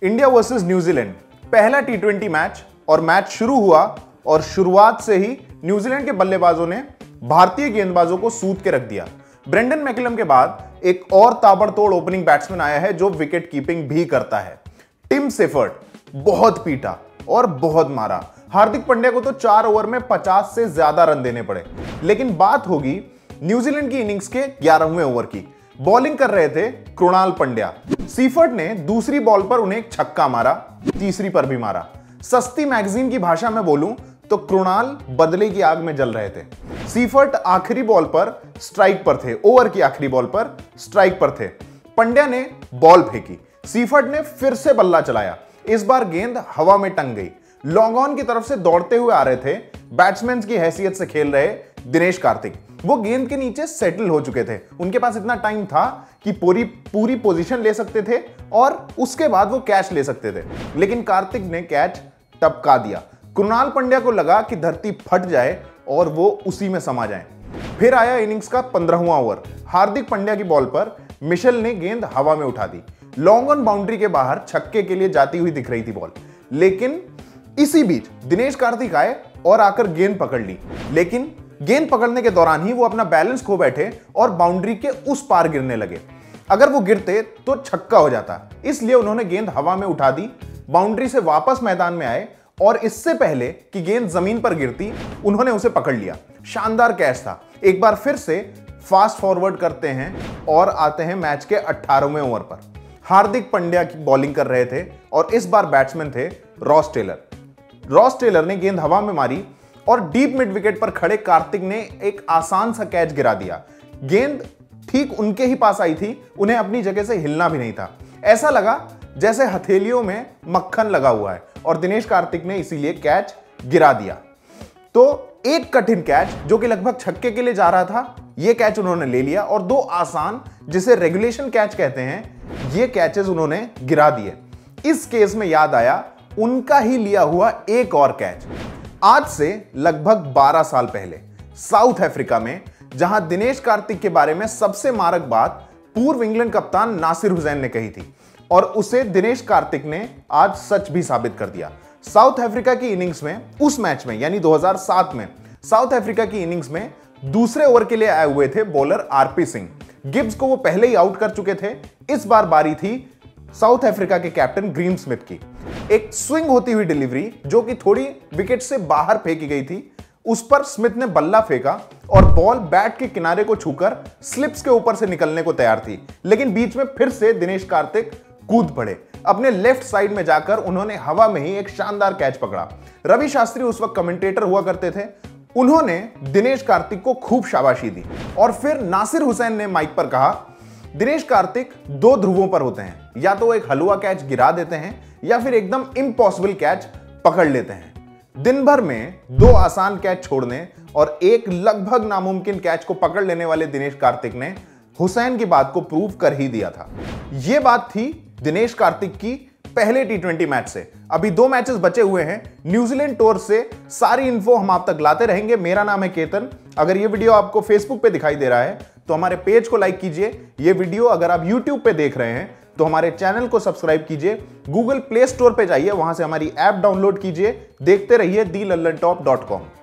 India versus New Zealand, पहला टी20 match और match शुरू हुआ और शुरुआत से ही न्यूजीलैंड के बल्लेबाजों ने भारतीय गेंदबाजों को सूत के रख दिया। ब्रेंडन मैकलम के बाद एक और ताबड़तोड़ ओपनिंग बैट्समैन आया है जो विकेट कीपिंग भी करता है। टिम सेफर्ट बहुत पीटा और बहुत मारा। हार्दिक पांड्या को तो 4 ओवर में 50 से ज्यादा रन देने पड़े। लेकिन बात होगी न्यूजीलैंड की इनिंग्स के 11वें ओवर की। बॉलिंग कर रहे थे कृणाल पंड्या। सीफर्ट ने दूसरी बॉल पर उन्हें एक छक्का मारा, तीसरी पर भी मारा। सस्ती मैगजीन की भाषा में बोलूं तो कृणाल बदले की आग में जल रहे थे। सीफर्ट आखिरी बॉल पर स्ट्राइक पर थे, ओवर की आखिरी बॉल पर स्ट्राइक पर थे। पंड्या ने बॉल फेंकी, सीफर्ट ने फिर से बल्ला चलाया। इस बार गेंद हवा में टंग गई। लॉन्ग ऑन की तरफ से दौड़ते हुए आ रहे थे बैट्समैन की हैसियत से खेल रहे दिनेश कार्तिक। वो गेंद के नीचे सेटल हो चुके थे। उनके पास इतना टाइम था कि पूरी पोजीशन ले सकते थे और उसके बाद वो कैच ले सकते थे, लेकिन कार्तिक ने कैच टपका दिया। कृणाल पंड्या को लगा कि धरती फट जाए और वो उसी में समा जाए। फिर आया इनिंग्स का 15वां ओवर। हार्दिक पांड्या की बॉल पर मिशेल ने गेंद हवा में उठा दी। लॉन्ग ऑन बाउंड्री के बाहर छक्के के लिए जाती हुई दिख रही थी बॉल, लेकिन इसी बीच दिनेश कार्तिक आए और आकर गेंद पकड़ ली। लेकिन गेंद पकड़ने के दौरान ही वो अपना बैलेंस खो बैठे और बाउंड्री के उस पार गिरने लगे। अगर वो गिरते तो छक्का हो जाता, इसलिए उन्होंने गेंद हवा में उठा दी। बाउंड्री से वापस मैदान में आए और इससे पहले कि गेंद जमीन पर गिरती उन्होंने उसे पकड़ लिया। शानदार कैच था। एक बार फिर से फास्ट फॉरवर्ड करते हैं और आते हैं मैच के 18वें ओवर पर। हार्दिक पांड्या की बॉलिंग कर रहे थे और इस बार बैट्समैन थे रॉस टेलर। रॉस टेलर ने गेंद हवा में मारी और डीप मिड विकेट पर खड़े कार्तिक ने एक आसान सा कैच गिरा दिया। गेंद ठीक उनके ही पास आई थी, उन्हें अपनी जगह से हिलना भी नहीं था। ऐसा लगा जैसे हथेलियों में मक्खन लगा हुआ है और दिनेश कार्तिक ने इसीलिए कैच गिरा दिया। तो एक कठिन कैच जो कि लगभग छक्के के लिए जा रहा था, यह कैच उन्होंने ले लिया और 2 आसान जिसे रेगुलेशन कैच कहते हैं, ये कैचेस उन्होंने गिरा दिए। इस केस में याद आया उनका ही लिया हुआ एक और कैच। आज से लगभग 12 साल पहले साउथ अफ्रीका में, जहां दिनेश कार्तिक के बारे में सबसे मारक बात पूर्व इंग्लैंड कप्तान नासिर हुसैन ने कही थी और उसे दिनेश कार्तिक ने आज सच भी साबित कर दिया। साउथ अफ्रीका की इनिंग्स में, उस मैच में यानी 2007 में साउथ अफ्रीका की इनिंग्स में दूसरे ओवर के लिए आए हुए थे बॉलर आरपी सिंह। गिब्स को वो पहले ही आउट कर चुके थे। इस बार बारी थी साउथ अफ्रीका के कैप्टन ग्रीम स्मिथ की। एक स्विंग होती हुई डिलीवरी जो कि थोड़ी विकेट से बाहर फेंकी गई थी, उस पर स्मिथ ने बल्ला फेंका और बॉल बैट के किनारे को छूकर स्लिप्स के ऊपर से निकलने को तैयार थी। लेकिन बीच में फिर से दिनेश कार्तिक कूद पड़े। अपने लेफ्ट साइड में जाकर उन्होंने हवा में ही एक शानदार कैच पकड़ा। रवि शास्त्री उस वक्त कमेंटेटर हुआ करते थे। उन्होंने दिनेश कार्तिक को खूब शाबाशी दी और फिर नासिर हुसैन ने माइक पर कहा, दिनेश कार्तिक 2 ध्रुवों पर होते हैं, या तो एक हलवा कैच गिरा देते हैं या फिर एकदम इम्पॉसिबल कैच पकड़ लेते हैं। दिन भर में 2 आसान कैच छोड़ने और एक लगभग नामुमकिन कैच को पकड़ लेने वाले दिनेश कार्तिक ने हुसैन की बात को प्रूव कर ही दिया था। यह बात थी दिनेश कार्तिक की पहले टी20 मैच से। अभी 2 मैचेस बचे हुए हैं। न्यूजीलैंड टूर से सारी इन्फो हम आप तक लाते रहेंगे। मेरा नाम है केतन। अगर ये वीडियो आपको फेसबुक पे दिखाई दे रहा है तो हमारे पेज को लाइक कीजिए। ये वीडियो अगर आप यूट्यूब पे देख रहे हैं तो हमारे चैनल को सब्सक्राइब कीजिए। गूगल प्ले स्टोर पे जाइए, वहां से हमारी ऐप डाउनलोड कीजिए। देखते रहिए thelallatop.com।